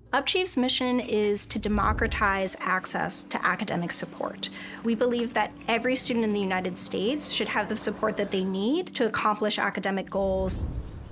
UPchieve's mission is to democratize access to academic support. We believe that every student in the United States should have the support that they need to accomplish academic goals.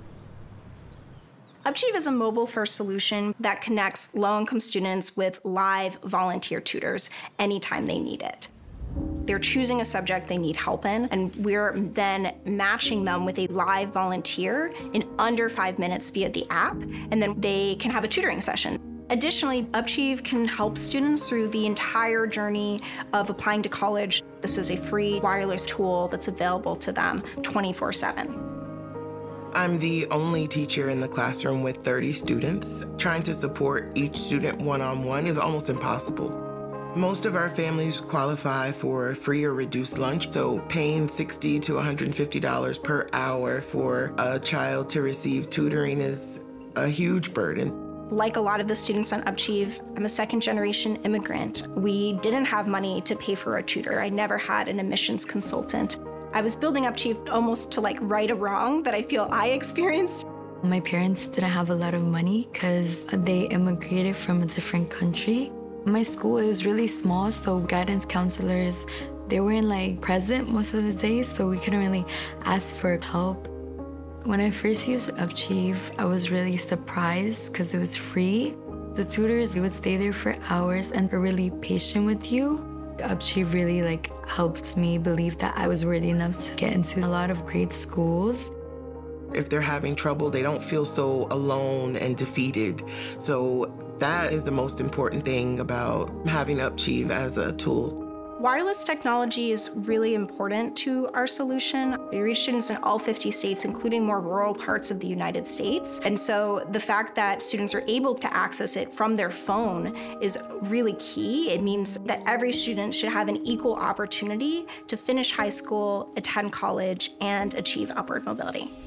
UPchieve is a mobile-first solution that connects low-income students with live volunteer tutors anytime they need it. They're choosing a subject they need help in, and we're then matching them with a live volunteer in under 5 minutes via the app, and then they can have a tutoring session. Additionally, UPchieve can help students through the entire journey of applying to college. This is a free wireless tool that's available to them 24/7. I'm the only teacher in the classroom with 30 students. Trying to support each student one-on-one is almost impossible. Most of our families qualify for free or reduced lunch, so paying $60 to $150 per hour for a child to receive tutoring is a huge burden. Like a lot of the students on UPchieve, I'm a second-generation immigrant. We didn't have money to pay for a tutor. I never had an admissions consultant. I was building UPchieve almost to right a wrong that I feel I experienced. My parents didn't have a lot of money because they immigrated from a different country. My school is really small, so guidance counselors, they weren't present most of the days, so we couldn't really ask for help. When I first used UPchieve, I was really surprised because it was free. The tutors would stay there for hours and were really patient with you. UPchieve really helped me believe that I was worthy enough to get into a lot of great schools. If they're having trouble, they don't feel so alone and defeated. So that is the most important thing about having UPchieve as a tool. Wireless technology is really important to our solution. We reach students in all 50 states, including more rural parts of the United States. And so the fact that students are able to access it from their phone is really key. It means that every student should have an equal opportunity to finish high school, attend college, and achieve upward mobility.